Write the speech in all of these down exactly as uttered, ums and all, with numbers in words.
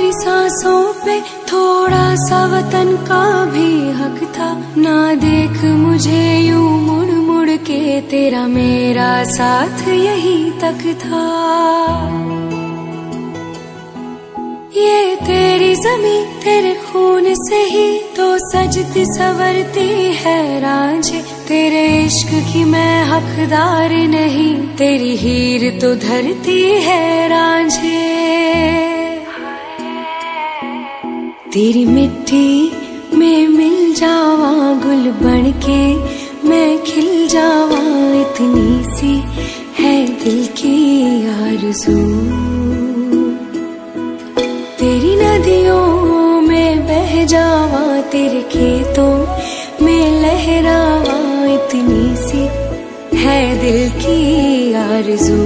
मेरी सांसों पे थोड़ा सा वतन का भी हक था। ना देख मुझे यूं मुड़ मुड़ के, तेरा मेरा साथ यही तक था। ये तेरी ज़मीं तेरे खून से ही तो सजती संवरती है रांझे। तेरे इश्क की मैं हकदार नहीं, तेरी हीर तो धरती है रांझे। तेरी मिट्टी में मिल जावा गुल बन के, मैं खिल जावा, इतनी सी है दिल की आरज़ू। तेरी नदियों में बह जावा, तेरे खेतों में लहरावा, इतनी सी है दिल की आरज़ू।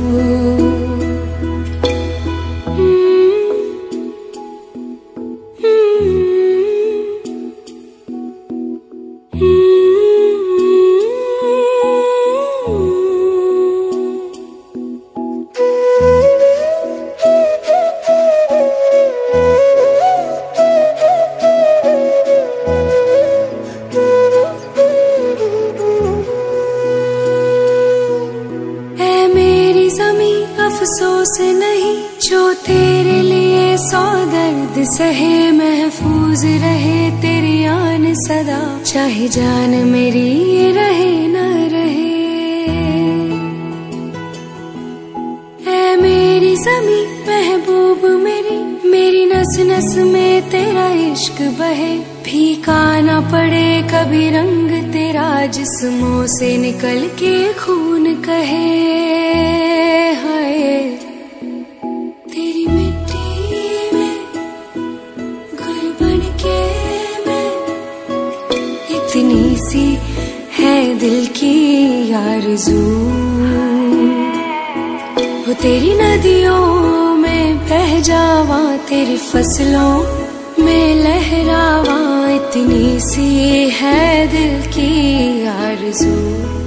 अफसोस नहीं जो तेरे लिए सौ दर्द सहे, महफूज रहे तेरी आन सदा, चाहे जान मेरी रहे न रहे। ऐ मेरी ज़मीं महबूब मेरी, मेरी नस नस में तेरा इश्क बहे। फीका ना पड़े कभी रंग तेरा, जिस्मों से निकल के खून कहे। तेरी मिट्टी में गुल बन के मैं, इतनी सी है दिल की आरज़ू। वो तेरी नदियों में बह जावा, तेरी फसलों में लहरावा, इतनी सी है दिल की आरज़ू।